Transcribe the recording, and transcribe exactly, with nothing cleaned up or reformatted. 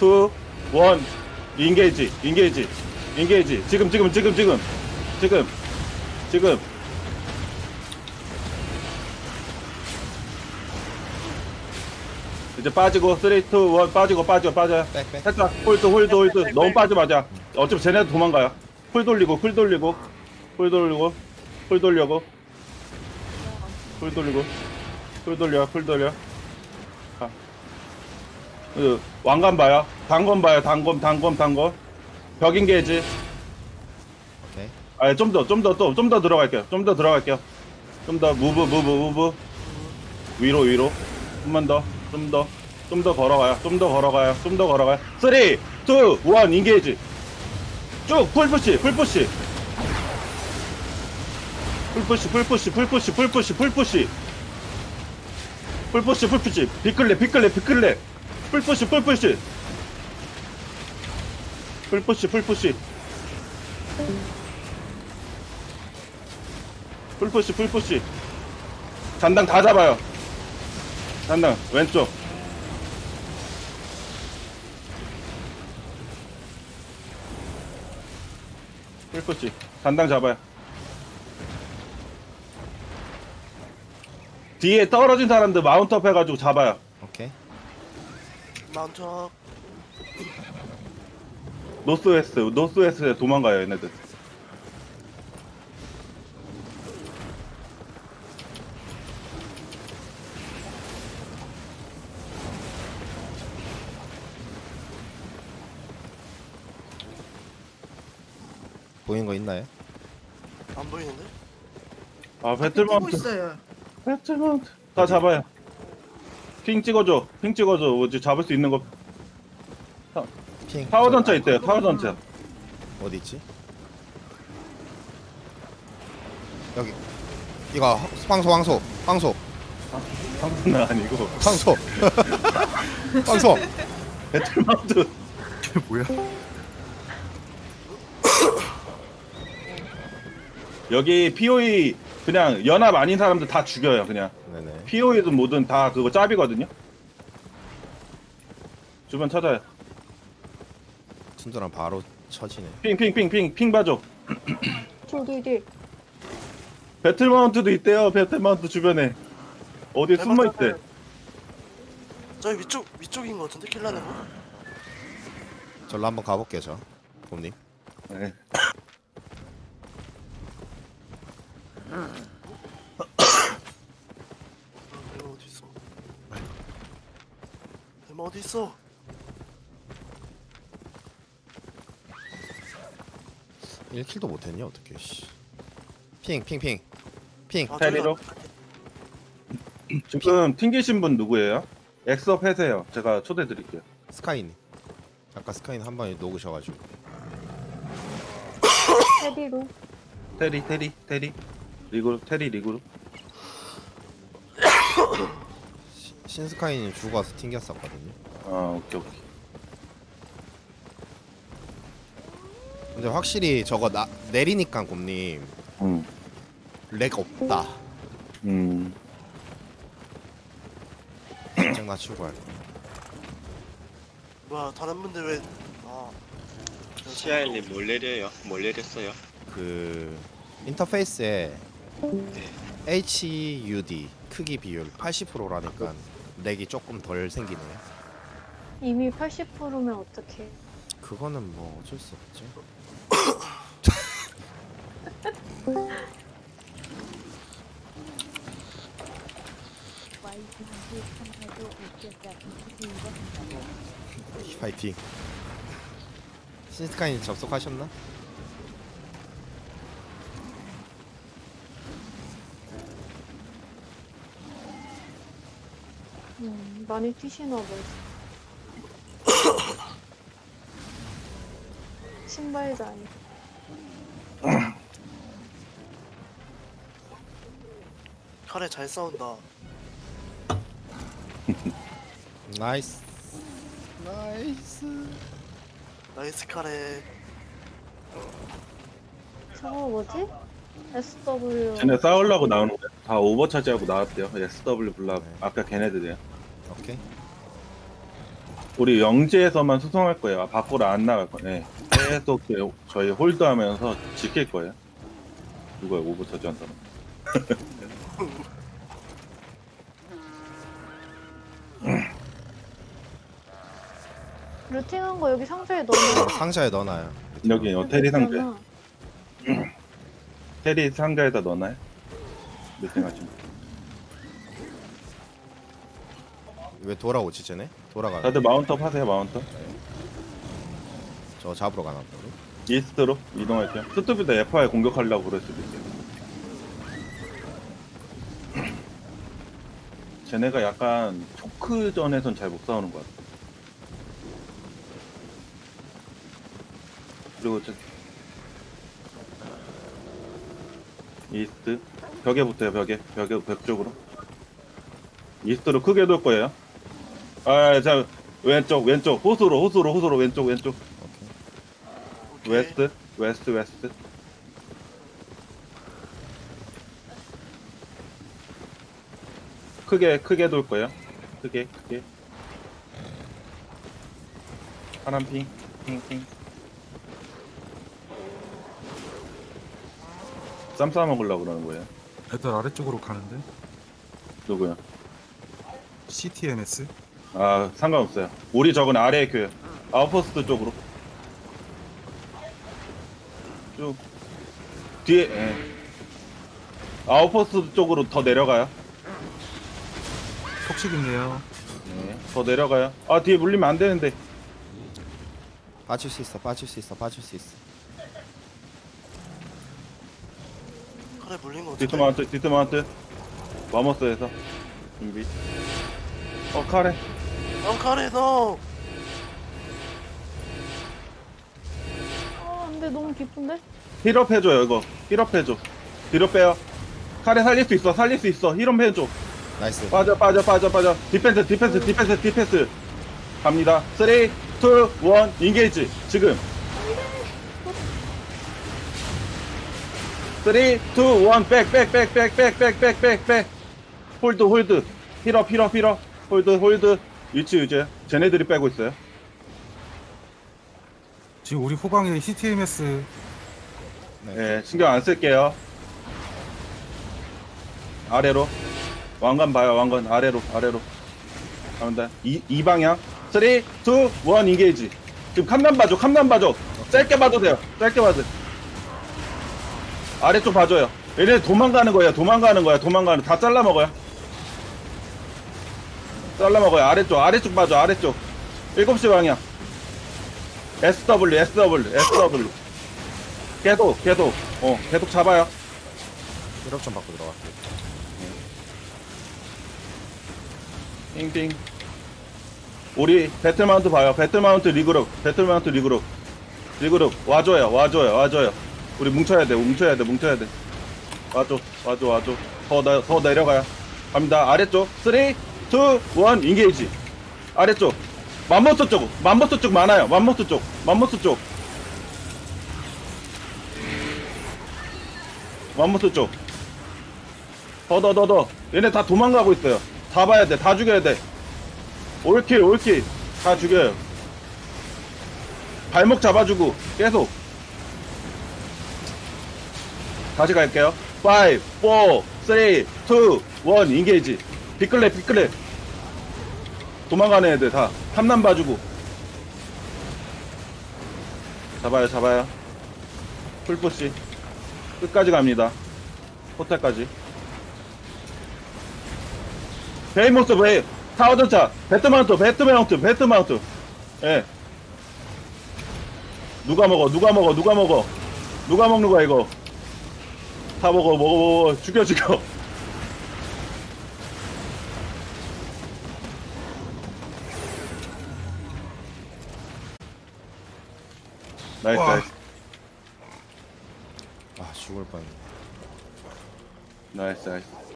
투, 원. 인게이지, 인게이지, 인게이지. 지금, 지금, 지금, 지금, 지금, 지금. 이제 빠지고, 쓰리, 투, 원. 빠지고, 빠져, 빠져. 백, 백. 살짝, 홀드, 홀드, 홀드. 백, 백, 너무 백. 빠져, 맞아. 어차피 쟤네도 도망가요. 홀 돌리고, 홀 돌리고, 홀 돌리고, 홀 돌려고, 홀 돌리고, 홀 돌려, 홀 돌려. 아. 그, 왕관 봐요. 단검 봐요. 단검, 단검, 단검. 벽인 게이지. 오케이. 아, 좀 더, 좀 더, 또, 좀 더 들어갈게요. 좀 더 들어갈게요. 좀 더, 무브, 무브, 무브. 위로, 위로. 좀만 더, 좀 더, 좀 더 걸어가요. 좀 더 걸어가요. 좀 더 걸어가요. 쓰리, 투, 원, 인게이지. 쭉, 풀푸시, 풀푸시. 풀푸시, 풀푸시, 풀푸시, 풀푸시, 풀푸시. 풀푸시, 풀푸시. 비클레, 비클레, 비클레. 풀푸시, 풀푸시. 풀푸시, 풀푸시. 풀푸시, 풀푸시. 잔당 다 잡아요. 잔당, 왼쪽. 풀푸시. 잔당 잡아요. 뒤에 떨어진 사람들 마운트업 해가지고 잡아요. 오케이. 마운트업. 노스웨스트, 노스웨스트에 도망가요, 얘네들. 보이는 거 있나요? 안 보이는데? 아, 뛰고 배틀마운트, 있어요. 배틀마운트. 다 잡아요. 핑 찍어줘, 핑 찍어줘. 뭐지, 잡을 수 있는 거. 핑. 타워 전차 있대요, 타워 전차. 어디 있지? 여기. 이거 황소 황소 황소 상수는 아니고. 황소 황소. 배틀마운트. 뭐야? 여기 피오이 그냥 연합 아닌 사람들 다 죽여요, 그냥. 네네. 피오이든 뭐든 다 그거 짭이거든요. 주변 찾아요. 순전한 바로 쳐지네. 핑, 핑, 핑, 핑, 핑 봐줘. 저기 배틀마운트도 있대요, 배틀마운트 주변에. 어디 숨어 있대. 저기 위쪽 위쪽인 것 같은데 킬라는 거? 절로 한번 가볼게요 저. 봄님. 네. 대마 어디 있어? 대마 어디 있어? 일 킬도 못했냐 어떻게? 씨. 핑 핑 핑 핑. 아, 테리로? 저기다. 지금 튕기신 분 누구예요? 엑스업 해세요. 제가 초대 드릴게요. 스카이님. 아까 스카이님 한 번에 녹으셔가지고. 테디로 테리, 테리, 테리. 리그로, 테리 리그로. 시- 신스카이님 죽어서 튕겼었거든요. 아, 오케이, 오케이. 근데 확실히 저거 나, 내리니까 곰님 음, 렉 없다. 음. 살짝 낮추고 할. 뭐야 다른 분들 왜? 아 시아일님 뭘 내려요? 뭘 내렸어요? 그 인터페이스에 에이치 유 디 크기 비율 팔십 퍼센트라니까 렉이 조금 덜 생기네요. 이미 팔십 퍼센트면 어떡해. 그거는 뭐 어쩔 수 없죠. 파이팅. 신스카인 접속하셨나? 음, 많이 튀시나 봐. 신발도 아니고. 카레 잘 싸운다. 나이스. 나이스. 나이스 카레. 저거 뭐지? 에스더블유. 쟤네 싸우려고 나오는 거야. 다 오버차지하고 나왔대요. 에스더블유 블라. 네. 아까 걔네들이야. 오케이. 우리 영지에서만 수송할 거예요. 밖으로 안 나갈 거예요. 네. 계속 그 저희 홀드하면서 지킬 거예요. 누구야 오버터 전사는? 루팅한 거 여기 상자에 넣어놔. 상자에 넣어놔요. 여기 어, 테리 상자. 있잖아. 테리 상자에다 넣어놔요. 미팅하시면. 왜 돌아오지 쟤네? 돌아가. 다들 마운트업 하세요. 마운트업. 저 잡으러 가나 보네. 이스트로 이동할게요. 스투비도 에프아이 공격하려고 그럴 수도 있어요. 쟤네가 약간 초크전에선 잘 못 싸우는 것 같아. 그리고 저 이스트 벽에 붙어요. 벽에 벽에 벽 쪽으로 이스트로 크게 돌 거예요. 아, 자 왼쪽 왼쪽 호수로 호수로 호수로 왼쪽 왼쪽 오케이. 웨스트 웨스트 웨스트 크게 크게 돌 거예요. 크게 크게 파란 핑 핑핑 쌈 싸 먹으려고 그러는 거예요. 애들 아래쪽으로 가는데 누구요? 씨티엠에스 아 상관없어요. 우리 적은 아래에 그 아웃포스트 쪽으로 쭉 뒤에 예. 아웃포스트 쪽으로 더 내려가요. 폭식 있네요. 네, 더 내려가요. 아 뒤에 물리면 안 되는데. 빠질 수 있어. 빠질 수 있어. 빠질 수 있어. 카레 물린 거 디트 같은데. 마운트 디트 마운트 마모스에서 준비. 어 카레 넌 카레 너. 아, 안돼 너무 깊은데? 힐업 해줘요 이거. 힐업 해줘. 뒤로 빼요. 카레 살릴 수 있어. 살릴 수 있어. 힐업 해줘. 나이스. 빠져 빠져 빠져 빠져. 디펜스 디펜스 디펜스 디펜스 갑니다. 삼, 이, 일 인게이지 지금. 삼, 이, 일 백백백백백백백백백 홀드 홀드 힐업 힐업 힐업 홀드 홀드 위치 유지. 쟤네들이 빼고 있어요. 지금 우리 후방에 씨티엠에스 예, 신경 안 쓸게요. 아래로 왕관 봐요. 왕관 아래로 아래로 갑니다. 이, 이 방향 삼, 이, 일 인게이지. 지금 캄난 봐줘. 캄난 봐줘. 짧게 봐도 돼요. 짧게 봐도. 아래쪽 봐줘요. 얘네 도망가는 거예요. 도망가는 거야. 도망가는 다 잘라 먹어요. 잘라 먹어요. 아래쪽 아래쪽 봐줘. 아래쪽 일곱 시 방향 에스더블유 에스더블유 에스더블유 계속 계속 어 계속 잡아요. 힐업 좀 받고 들어갈게. 띵띵. 우리 배틀마운트 봐요. 배틀마운트 리그룹 배틀마운트 리그룹 리그룹 와줘요. 와줘요. 와줘요. 우리 뭉쳐야 돼. 뭉쳐야 돼. 뭉쳐야 돼. 와줘. 와줘. 와줘. 더, 나, 더 내려가요. 갑니다. 아래쪽 삼, 이, 일 인게이지. 아래쪽 맘모스 쪽 맘모스 쪽 많아요. 맘모스 쪽 맘모스 쪽 맘모스 쪽 더 더 더 더 얘네 다 도망가고 있어요. 다 봐야 돼. 다 죽여야 돼. 올킬 올킬 다 죽여요. 발목 잡아주고 계속 다시 갈게요. 오, 사, 삼, 이, 일 인게이지. 비클랩 비클랩 도망가는 애들 다 탐남 봐주고 잡아요 잡아요. 풀푸시 끝까지 갑니다. 호텔까지. 베이모스 베이 타워전차 배트마운트 배트마운트 배트마운트. 예. 누가 먹어 누가 먹어 누가 먹어 누가 먹는 거야 이거. 다 먹어 먹어 먹어 죽여 죽여. 나이스 와. 나이스 아 죽을 뻔. 나이스 나이스.